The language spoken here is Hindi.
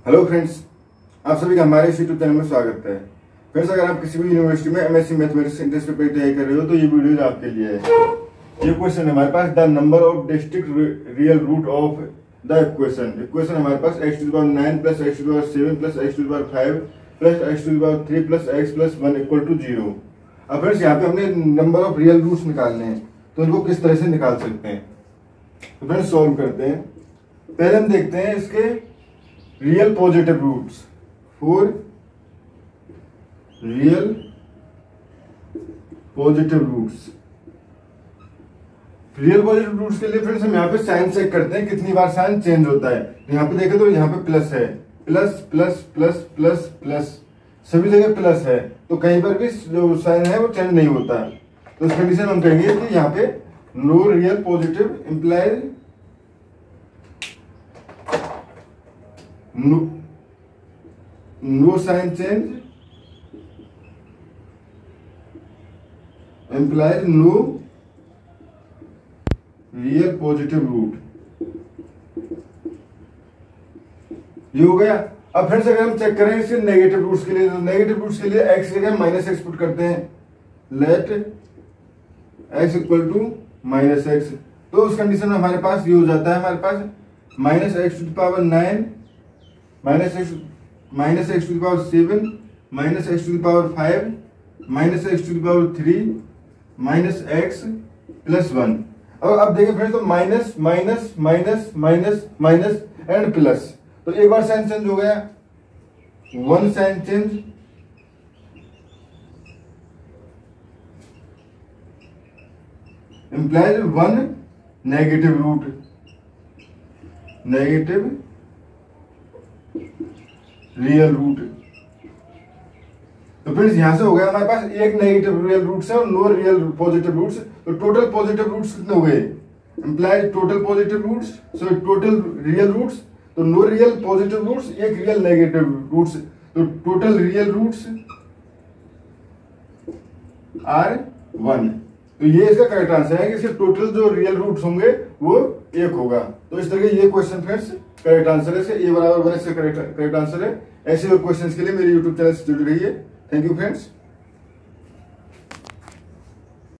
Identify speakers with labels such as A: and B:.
A: हेलो फ्रेंड्स, आप सभी का हमारे इस यूट्यूब चैनल में स्वागत है। फ्रेंड्स, अगर आप किसी भी यूनिवर्सिटी में एमएससी मैथमेटिक्स इंटरेस्ट पेपर की तैयारी कर रहे हो तो ये वीडियो आपके लिए है। ये क्वेश्चन है हमारे पास, the number of distinct real root of the equation हमारे पास x⁹ plus x⁷ plus x⁵ plus x⁵ plus x plus 1 equal to 0। अब फ्रेंड्स यहाँ पे हमने नंबर ऑफ रियल रूट्स निकालने हैं, तो इनको किस तरह से निकाल सकते हैं। तो फ्रेंड्स सॉल्व करते हैं। पहले हम देखते हैं इसके real positive roots. For real positive roots, real positive roots के लिए फ्रेंड्स हम यहाँ पे साइन चेक करते हैं कितनी बार साइन चेंज होता है। यहाँ पे देखें तो यहाँ पे प्लस है, plus plus plus plus plus, सभी जगह प्लस है, तो कहीं पर भी जो साइन है वो चेंज नहीं होता। तो इस कंडीशन में हम कहेंगे कि यहाँ पे no real positive implies no sign change implies no real positive root। ये हो गया। अब फिर से अगर हम चेक करें इसके नेगेटिव रूट्स के लिए, तो नेगेटिव रूट्स के लिए x की जगह -x पुट करते हैं। Let x equal to -x, तो उस कंडीशन में हमारे पास ये हो जाता है, हमारे पास -x⁹ -x⁷ -x⁵ -x⁵ -x plus 1। अब देखें फ्रेंड्स, तो minus minus minus minus minus and plus, तो एक बार साइन चेंज हो गया, one sign change, implies one negative root, negative real root. तो फ्रेंड्स यहां से हो गया हमारे पास एक नेगेटिव रियल रूट्स है और नो रियल पॉजिटिव रूट्स, तो टोटल पॉजिटिव रूट्स कितने हो गए, implies total positive roots, so total real roots, तो नो रियल पॉजिटिव रूट्स, एक रियल नेगेटिव रूट्स, तो टोटल रियल रूट्स आर 1। तो ये इसका करेक्ट आंसर है कि इसके टोटल जो रियल रूट्स होंगे वो 1 होगा। तो इस तरह ये क्वेश्चन फ्रेंड्स करेक्ट आंसर है, ए बराबर 1 इसका करेक्ट आंसर है। ऐसे और क्वेश्चंस के लिए मेरे यूट्यूब चैनल से जुड़े रहिए। Thank you friends.